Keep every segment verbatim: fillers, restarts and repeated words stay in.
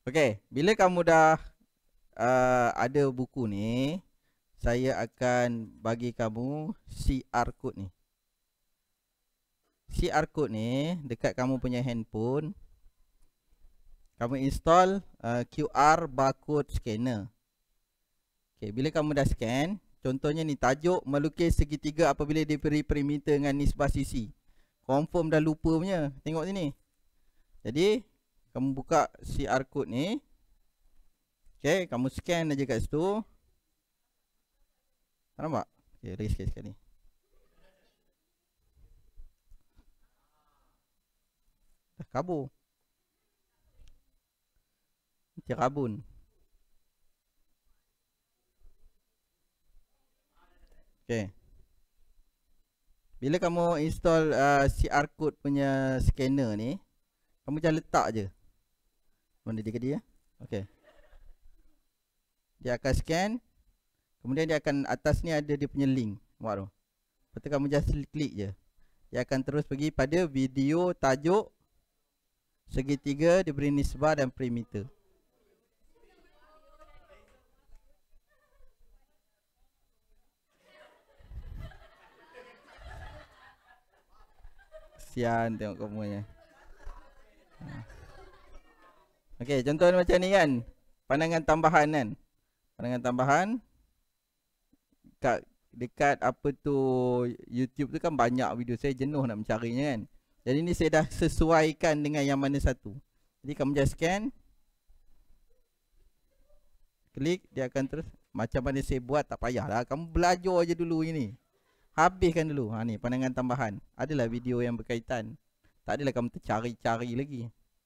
Okey, bila kamu dah uh, ada buku ni, saya akan bagi kamu C R code ni. C R code ni dekat kamu punya handphone. Kamu install uh, Q R barcode scanner. Okey, bila kamu dah scan, contohnya ni tajuk melukis segitiga apabila diberi perimeter dengan nisbah sisi. Confirm dah lupa punya. Tengok sini. Jadi, kamu buka C R code ni. Okey, kamu scan aja kat situ. Nampak? Okey, lagi sikit sekali. Dah kabur. Tirabun. Okey. Bila kamu install uh, C R code punya scanner ni, kamu jangan letak je. Mana dia tadi ya? Okey. Dia akan scan. Kemudian dia akan atas ni ada dia punya link. Nampak tu? Lepas tu kamu just klik je. Dia akan terus pergi pada video tajuk segitiga diberi nisbah dan perimeter. Kesian tengok kamu ni. Okey, contohnya macam ni kan. Pandangan tambahan kan. Pandangan tambahan. Kat, dekat apa tu YouTube tu kan banyak video. Saya jenuh nak mencarinya kan. Jadi ni saya dah sesuaikan dengan yang mana satu. Jadi kamu just scan. Klik, dia akan terus. Macam mana saya buat tak payahlah. Kamu belajar je dulu ini. Habiskan dulu. Ha ni pandangan tambahan. Adalah video yang berkaitan. Tak adalah kamu tercari-cari lagi.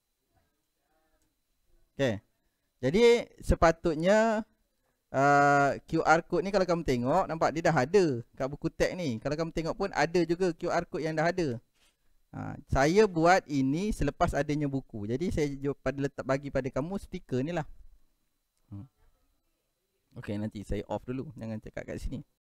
Okay. Jadi sepatutnya uh, Q R code ni kalau kamu tengok, nampak dia dah ada kat buku teks ni. Kalau kamu tengok pun ada juga Q R code yang dah ada. Ha, saya buat ini selepas adanya buku. Jadi saya pada letak bagi pada kamu stiker ni lah. Hmm. Okay, nanti saya off dulu. Jangan cakap kat sini.